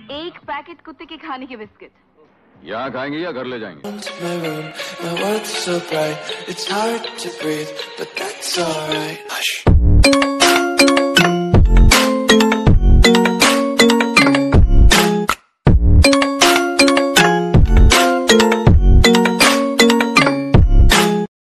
एक पैकेट कुत्ते के खाने के बिस्किट। यहाँ खाएंगे या घर ले जाएंगे? My world's so bright, it's hard to breathe, but that's alright. Hush.